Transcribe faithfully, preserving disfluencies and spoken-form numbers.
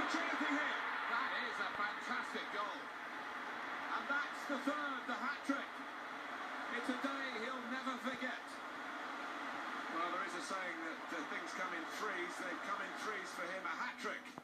anything here. That is a fantastic goal. And that's the third, the hat-trick. It's a day he'll never forget. Well, there is a saying that uh, things come in threes. They've come in threes for him, a hat-trick.